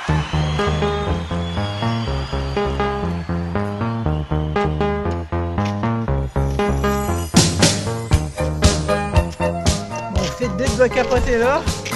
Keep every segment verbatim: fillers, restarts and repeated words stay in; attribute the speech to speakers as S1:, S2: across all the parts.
S1: Mon Fitbit doit capoter là.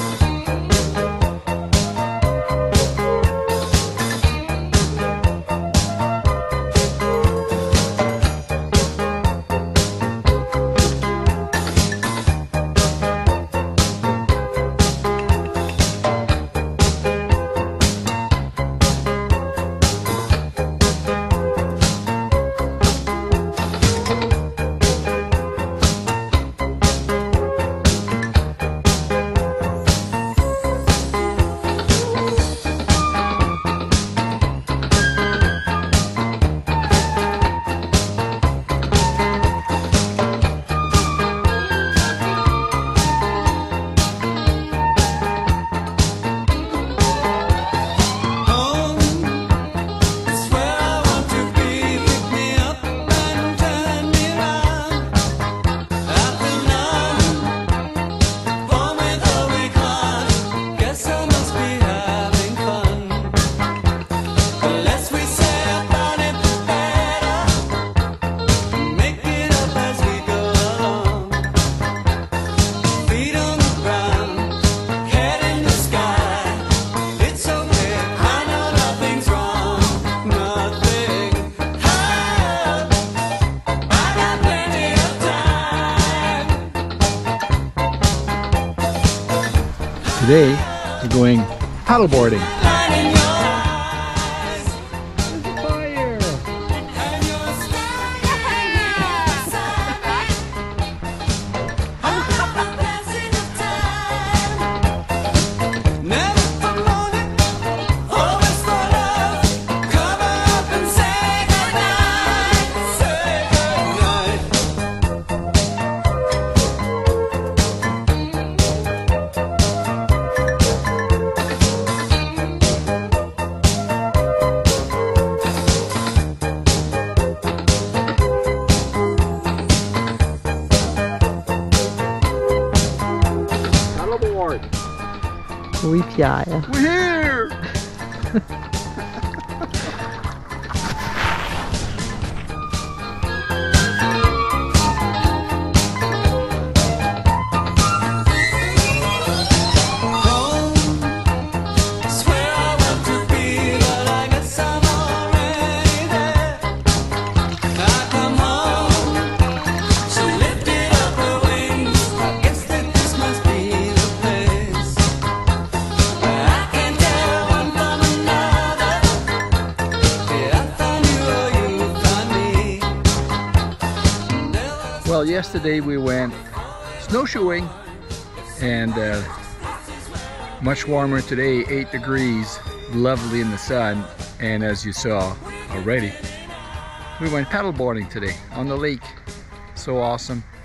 S2: Today, we're going paddleboarding.
S1: Oui, Pierre.
S2: We're here! Well, yesterday we went snowshoeing and uh, much warmer today, eight degrees, lovely in the sun, and as you saw already, we went paddleboarding today on the lake. So awesome.